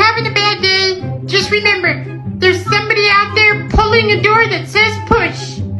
having a bad day, just remember, there's somebody out there pulling a door that says push.